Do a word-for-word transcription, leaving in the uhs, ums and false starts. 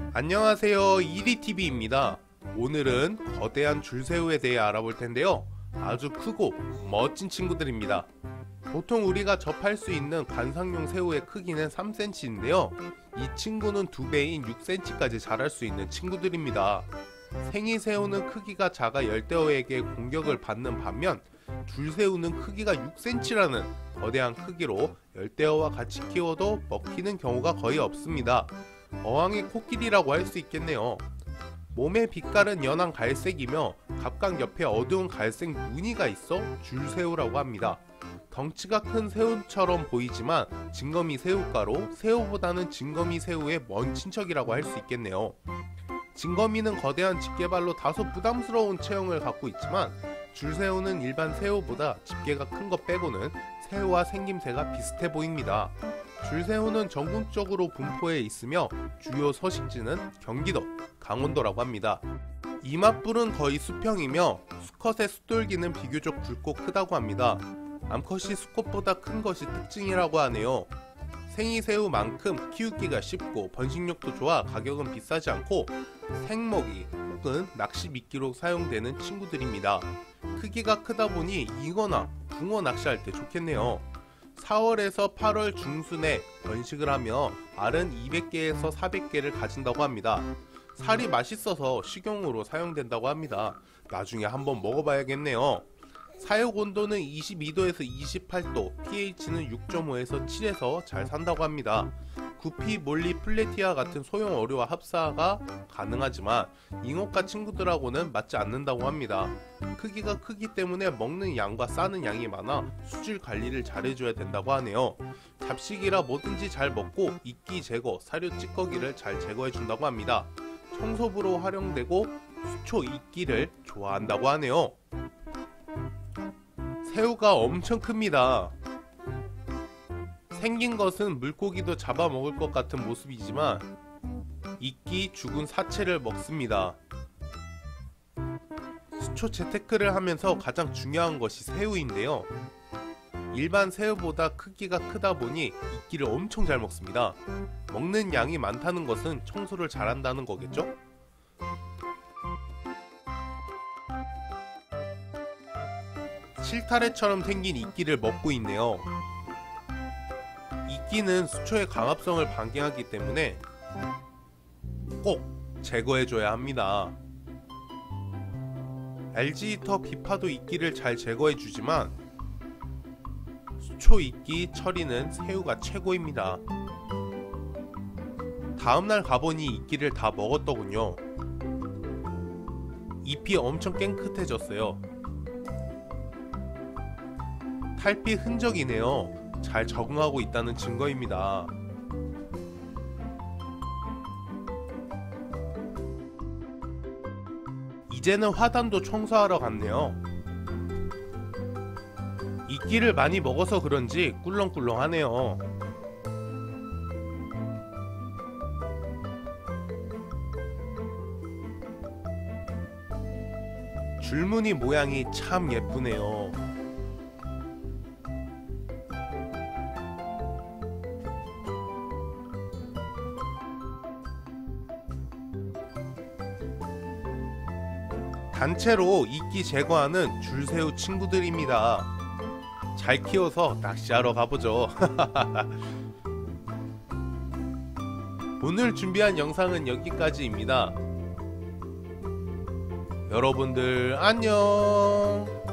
안녕하세요, 이리티비입니다. 오늘은 거대한 줄새우에 대해 알아볼 텐데요. 아주 크고 멋진 친구들입니다. 보통 우리가 접할 수 있는 관상용 새우의 크기는 삼 센티미터인데요 이 친구는 두 배인 육 센티미터까지 자랄 수 있는 친구들입니다. 생이새우는 크기가 작아 열대어에게 공격을 받는 반면 줄새우는 크기가 육 센티미터라는 거대한 크기로 열대어와 같이 키워도 먹히는 경우가 거의 없습니다. 어항의 코끼리라고 할 수 있겠네요. 몸의 빛깔은 연한 갈색이며 갑각 옆에 어두운 갈색 무늬가 있어 줄새우라고 합니다. 덩치가 큰 새우처럼 보이지만 진거미 새우과로 새우보다는 진거미 새우의 먼 친척이라고 할 수 있겠네요. 진거미는 거대한 집게발로 다소 부담스러운 체형을 갖고 있지만 줄새우는 일반 새우보다 집게가 큰 것 빼고는 새우와 생김새가 비슷해 보입니다. 줄새우는 전국적으로 분포해 있으며 주요 서식지는 경기도, 강원도라고 합니다. 이맛불은 거의 수평이며 수컷의 숫돌기는 비교적 굵고 크다고 합니다. 암컷이 수컷보다 큰 것이 특징이라고 하네요. 생이새우만큼 키우기가 쉽고 번식력도 좋아 가격은 비싸지 않고 생먹이 혹은 낚시 미끼로 사용되는 친구들입니다. 크기가 크다 보니 잉어나 붕어 낚시할 때 좋겠네요. 사월에서 팔월 중순에 번식을 하며 알은 이백 개에서 사백 개를 가진다고 합니다. 살이 맛있어서 식용으로 사용된다고 합니다. 나중에 한번 먹어봐야겠네요. 사육 온도는 이십이 도에서 이십팔 도, 피에이치는 육 점 오에서 칠에서 잘 산다고 합니다. 구피, 몰리, 플래티아 같은 소형 어류와 합사가 가능하지만 잉어과 친구들하고는 맞지 않는다고 합니다. 크기가 크기 때문에 먹는 양과 싸는 양이 많아 수질 관리를 잘해줘야 된다고 하네요. 잡식이라 뭐든지 잘 먹고 이끼 제거, 사료 찌꺼기를 잘 제거해준다고 합니다. 청소부로 활용되고 수초 이끼를 좋아한다고 하네요. 새우가 엄청 큽니다. 생긴 것은 물고기도 잡아먹을 것 같은 모습이지만 이끼 죽은 사체를 먹습니다. 수초 재테크를 하면서 가장 중요한 것이 새우인데요. 일반 새우보다 크기가 크다 보니 이끼를 엄청 잘 먹습니다. 먹는 양이 많다는 것은 청소를 잘한다는 거겠죠? 실타래처럼 생긴 이끼를 먹고 있네요. 이끼는 수초의 강압성을 방해하기 때문에 꼭 제거해줘야 합니다. 엘지히터 비파도 이끼를 잘 제거해주지만 수초 이끼 처리는 새우가 최고입니다. 다음날 가보니 이끼를 다 먹었더군요. 잎이 엄청 깨끗해졌어요. 탈피 흔적이네요. 잘 적응하고 있다는 증거입니다. 이제는 화단도 청소하러 갔네요. 이끼를 많이 먹어서 그런지 꿀렁꿀렁하네요. 줄무늬 모양이 참 예쁘네요. 단체로 이끼 제거하는 줄새우 친구들입니다. 잘 키워서 낚시하러 가보죠. 오늘 준비한 영상은 여기까지입니다. 여러분들 안녕.